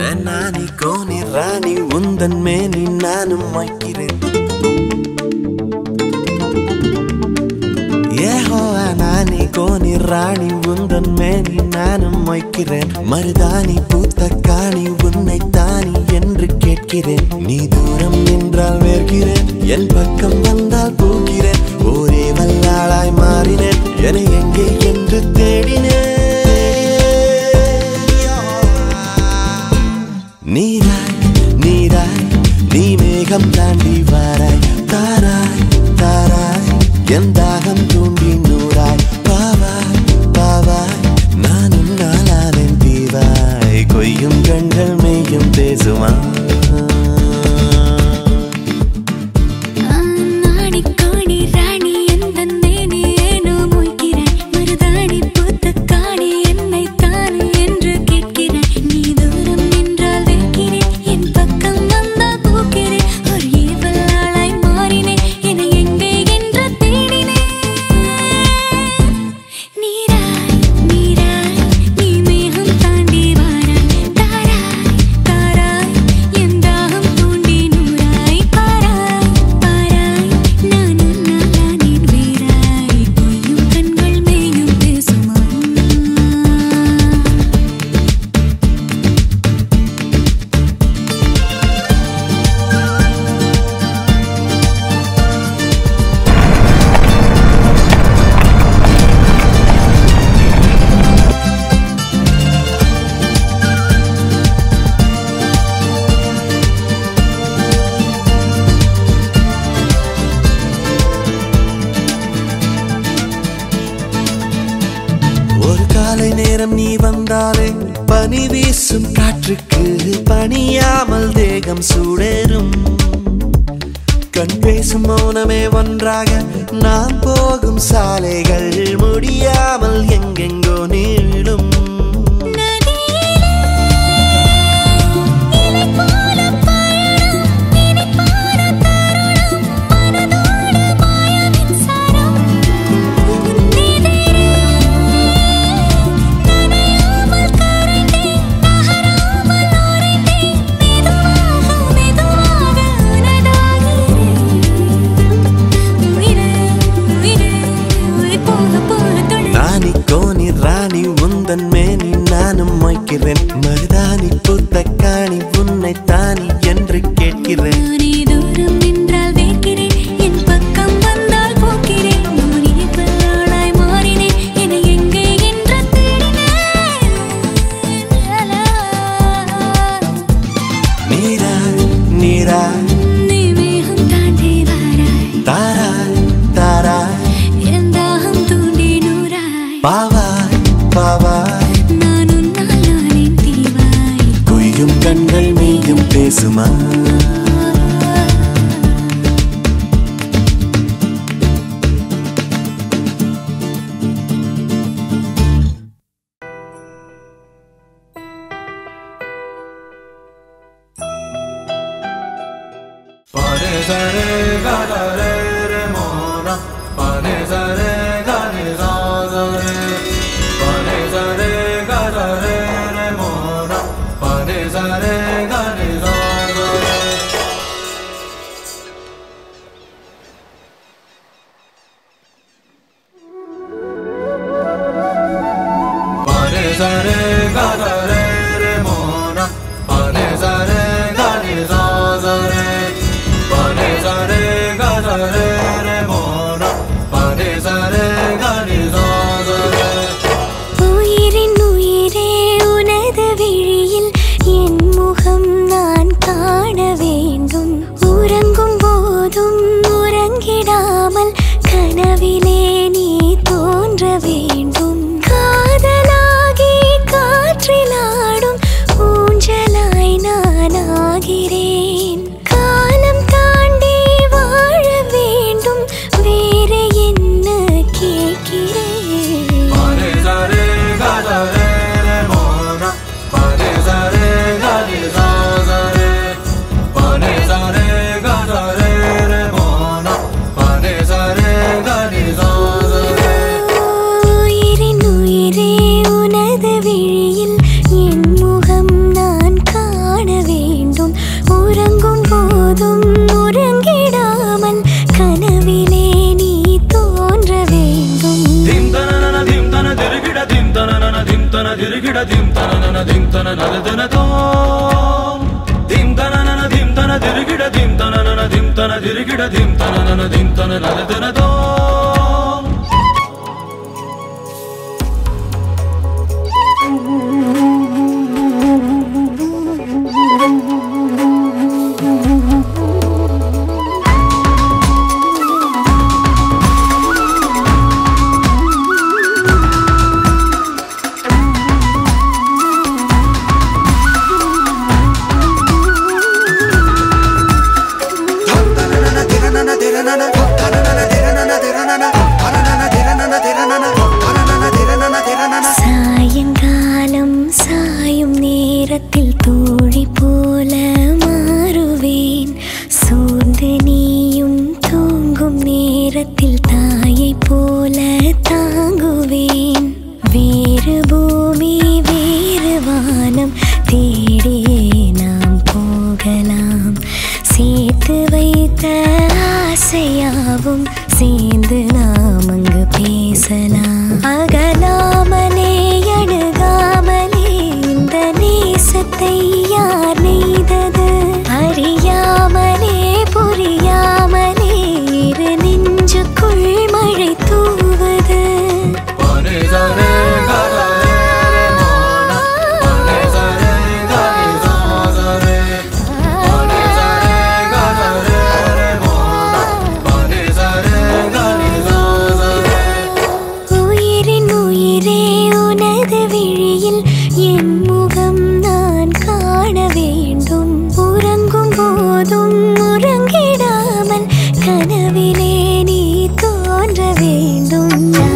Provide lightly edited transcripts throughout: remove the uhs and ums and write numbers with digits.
நானி Coney ராணி உந்தன் மேனி நானும் வைக்கிறேன் நானி கோனி ராணி உந்தன் மேனி நானும் வைக்கிறேன் மருதாணி பூத்த காணி உன்னை தானி என்று கேட்கிறேன் நீ தூரம் நின்றால் வேர்கிறேன் என் பக்கம் வந்தால் போகிறேன் ஒரே வல்லாளாய் மாறினேன் என எங்கே என்று தேடினேன் நீராய் நீராய் நீ மேகம் தாண்டி வாராய் தாராய் தாராய் என் தாகம் தூண்டி நூறாய் பாவாய் பாவாய் நானும் நாளானேன் தீவாய் கொய்யும் கண்கள் மெய்யும் பேசுவான் நீ வந்தாலே பனி வீசும் காற்றுக்கு பணியாமல் தேகம் சூடேறும் கண் பேசும் மௌனமே ஒன்றாக நாம் போகும் சாலைகள் முடியாமல் எங்கெங்கோ நீளும் மேனி நானும் வைக்கிறேன் மருதாணி பூத்த காணி உன்னை தானி என்று கேட்கிறேன் நீ தூரம் நின்றால் வேர்க்கிறேன் என் பக்கம் வந்தால் போக்கிறேன் நூறிய பல்லாளாய் மாறினேன் என எங்கே என்று தேடினேன் நீராய் நீராய் நீ மேகம் தாண்டி வாராய் தாராய் தாராய் என் தாகம் தூண்டி நூறாய் பாவாய் பாவாய் நானும் நாளானேன் தீவாய் கொய்யும் கண்கள் மெய்யும் பேசுமா உயிரின் உயிரே உனது விழியில் என் முகம் நான் dirigida dim tanana nadadana tom. Dim tanana dirigida dim tanana dirigida dim tanana nadadana tom. சாயங்காலம் சாயும் நேரத்தில் தோழி போல மாறுவேன். சோர்ந்து நீயும் தூங்கும் நேரத்தில் தாயை போல தாங்குவேன். வேறு பூமி வேறு வானம் தேடியே நாம் போகலாம். சேர்த்து வைத்த ஆசையாவும் சேர்ந்து நாம் அங்கு பேசலாம். அகலாமலே அணுகாமலே இந்த நேசத்தை யார் நெய்தது? அறியாமலே புரியாமலே இரு நெஞ்சுக்குள் மழை தூவது. கனவிலே நீ தோன்ற வேண்டும்.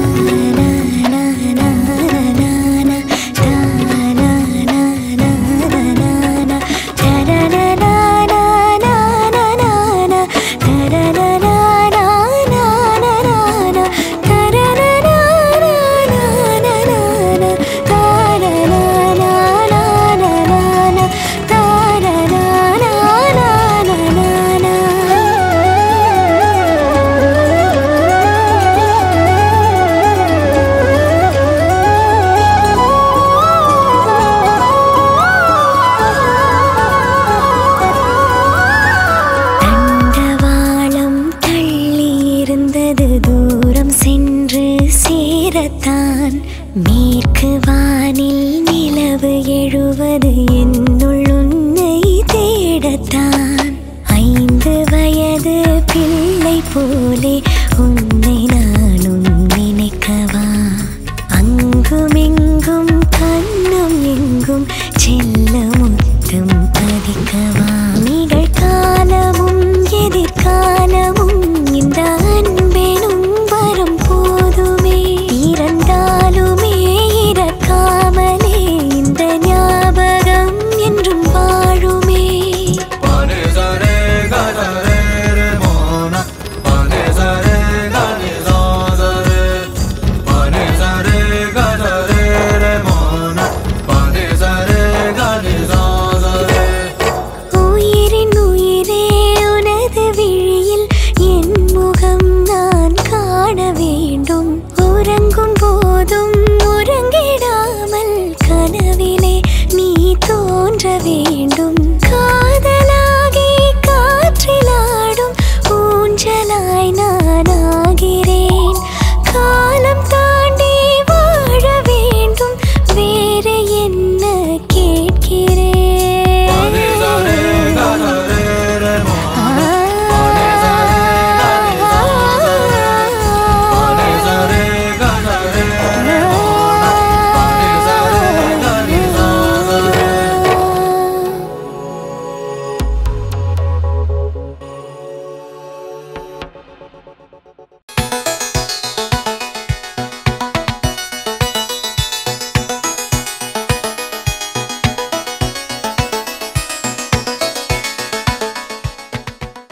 தூரம் சென்று சேரத்தான் மேற்கு வானில் நிலவு எழுவது என்னுள் உன்னை தேடத்தான். 5 வயது பிள்ளை போலே